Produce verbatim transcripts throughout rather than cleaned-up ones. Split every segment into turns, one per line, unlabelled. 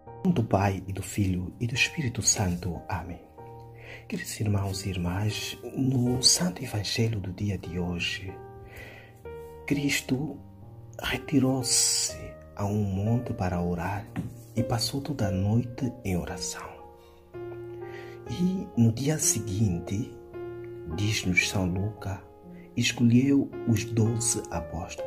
Do Pai e do Filho e do Espírito Santo. Amém. Queridos irmãos e irmãs, no Santo Evangelho do dia de hoje, Cristo retirou-se a um monte para orar e passou toda a noite em oração. E no dia seguinte, diz-nos São Lucas, escolheu os doze apóstolos.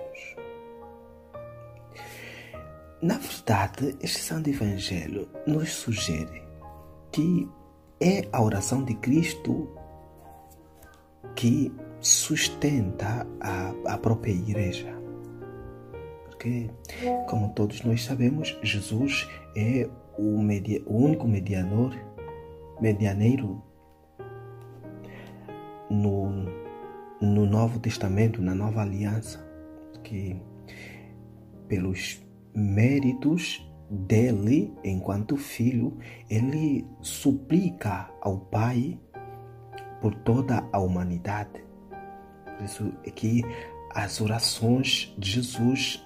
Na verdade, este Santo Evangelho nos sugere que é a oração de Cristo que sustenta a, a própria Igreja. Porque, como todos nós sabemos, Jesus é o, media, o único mediador, medianeiro no, no Novo Testamento, na Nova Aliança, que pelos méritos dele, enquanto filho, ele suplica ao Pai por toda a humanidade. Por isso é que as orações de Jesus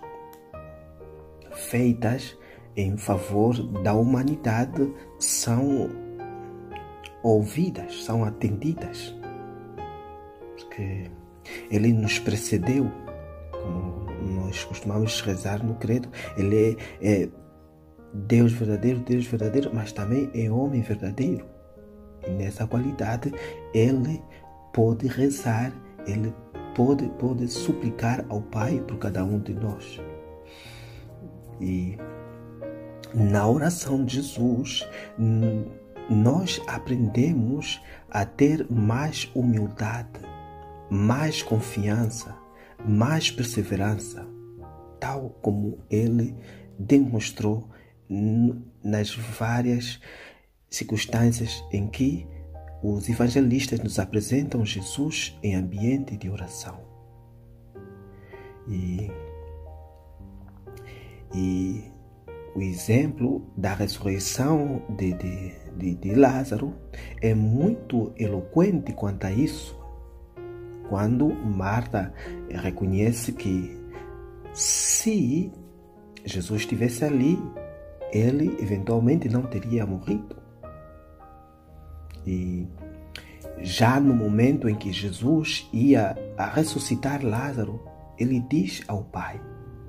feitas em favor da humanidade são ouvidas, são atendidas. Porque ele nos precedeu, como nós costumamos rezar no credo. Ele é, é Deus verdadeiro, Deus verdadeiro, mas também é homem verdadeiro. E nessa qualidade ele pode rezar, ele pode, pode suplicar ao Pai por cada um de nós. E na oração de Jesus, nós aprendemos a ter mais humildade, mais confiança, mais perseverança, tal como ele demonstrou nas várias circunstâncias em que os evangelistas nos apresentam Jesus em ambiente de oração. E, e o exemplo da ressurreição de, de, de, de Lázaro é muito eloquente quanto a isso. Quando Marta reconhece que se Jesus estivesse ali, ele eventualmente não teria morrido. E já no momento em que Jesus ia a ressuscitar Lázaro, ele diz ao Pai: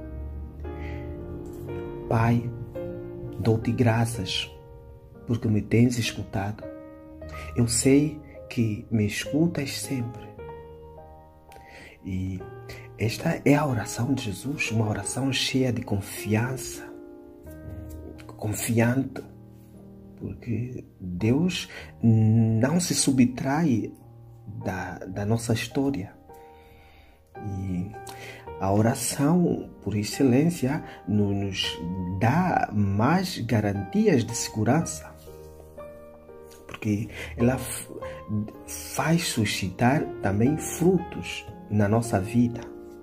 Pai, dou-te graças porque me tens escutado. Eu sei que me escutas sempre. E esta é a oração de Jesus, uma oração cheia de confiança, confiante, porque Deus não se subtrai da, da nossa história. E a oração, por excelência, nos dá mais garantias de segurança, porque ela faz suscitar também frutos na nossa vida.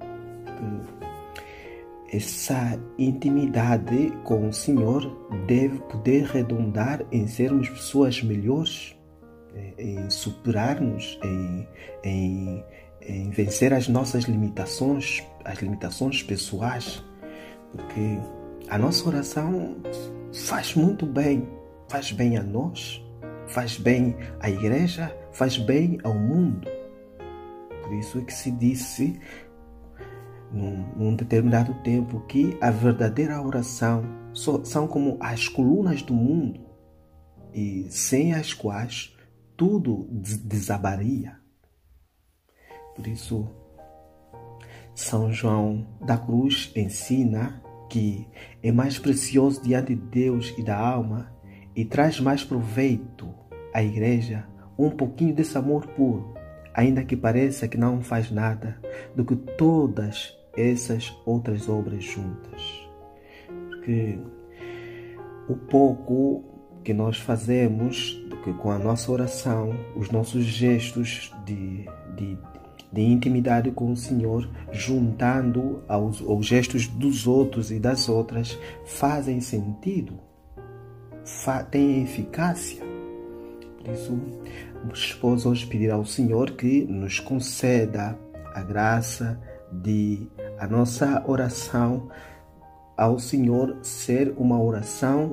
Essa intimidade com o Senhor deve poder redundar em sermos pessoas melhores, em superar-nos, em, em, em vencer as nossas limitações, as limitações pessoais, porque a nossa oração faz muito bem, faz bem a nós, faz bem à Igreja, faz bem ao mundo. Por isso é que se disse num, num determinado tempo que a verdadeira oração so, são como as colunas do mundo, e sem as quais tudo desabaria. Por isso, São João da Cruz ensina que é mais precioso diante de Deus e da alma e traz mais proveito à Igreja um pouquinho desse amor puro, ainda que pareça que não faz nada, do que todas essas outras obras juntas. Porque o pouco que nós fazemos, que com a nossa oração, os nossos gestos de, de, de intimidade com o Senhor, juntando aos, aos gestos dos outros e das outras, fazem sentido, fa, têm eficácia. Por isso, vamos hoje pedir ao Senhor que nos conceda a graça de a nossa oração ao Senhor ser uma oração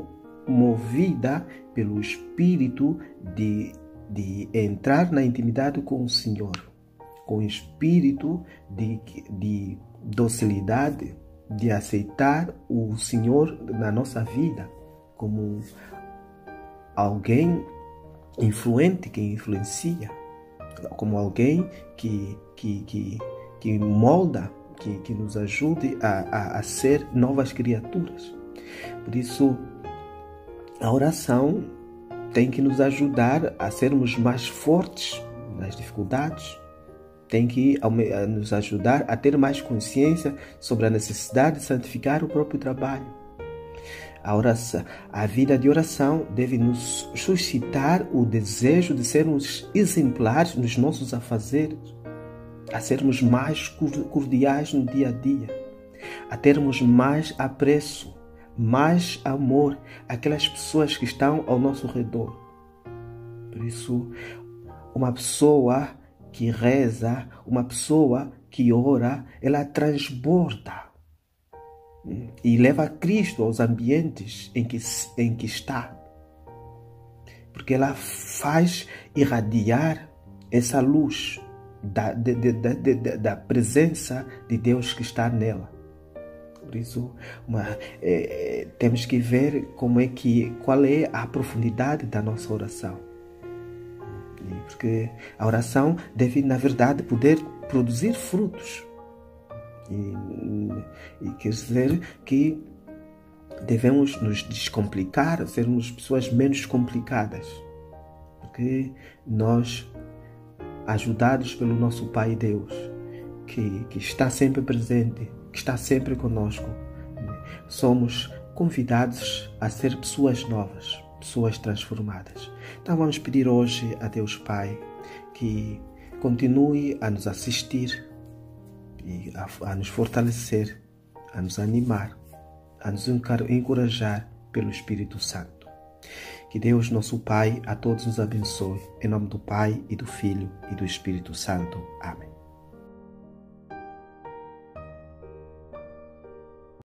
movida pelo espírito de, de entrar na intimidade com o Senhor, com o espírito de, de docilidade, de aceitar o Senhor na nossa vida como alguém influente que influencia, como alguém que, que, que, que molda, que, que nos ajude a, a, a ser novas criaturas. Por isso, a oração tem que nos ajudar a sermos mais fortes nas dificuldades, tem que nos ajudar a ter mais consciência sobre a necessidade de santificar o próprio trabalho. A, oração, a vida de oração deve nos suscitar o desejo de sermos exemplares nos nossos afazeres, a sermos mais cordiais no dia a dia, a termos mais apreço, mais amor àquelas pessoas que estão ao nosso redor. Por isso, uma pessoa que reza, uma pessoa que ora, ela transborda e leva Cristo aos ambientes em que, em que está. Porque ela faz irradiar essa luz da, de, de, de, de, da presença de Deus que está nela. Por isso, uma, é, temos que ver como é que, qual é a profundidade da nossa oração. Porque a oração deve, na verdade, poder produzir frutos. E, e quer dizer que devemos nos descomplicar, sermos pessoas menos complicadas. Porque nós, ajudados pelo nosso Pai Deus, que, que está sempre presente, que está sempre conosco, somos convidados a ser pessoas novas, pessoas transformadas. Então vamos pedir hoje a Deus Pai que continue a nos assistir e a, a nos fortalecer, a nos animar, a nos encorajar pelo Espírito Santo. Que Deus, nosso Pai, a todos nos abençoe. Em nome do Pai, e do Filho, e do Espírito Santo. Amém.